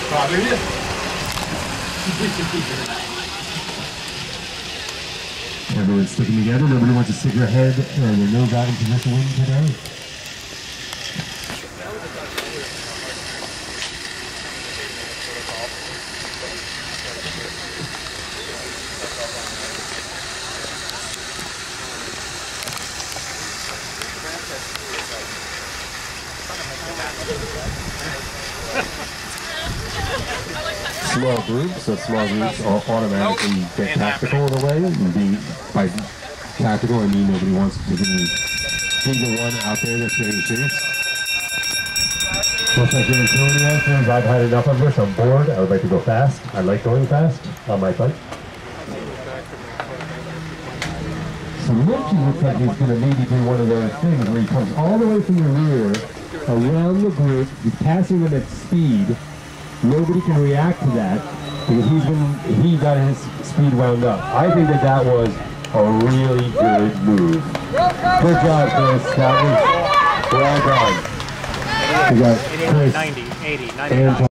Everyone's sticking together. Nobody wants to stick their head and their nose out into this wind today. Small groups, so small groups automatically get tactical in a way, and by tactical I mean nobody wants to be the one out there that's getting serious. Looks like your utility answers. I've had enough of this, I'm bored, I would like to go fast. I like going fast on my bike. So Richie looks like he's going to maybe do one of those things where he comes all the way from the rear, around the group, he's passing them at speed. Nobody can react to that because he got his speed wound up. I think that was a really good move. Good job, Chris. That was well done. We got Chris 90, 80, 90.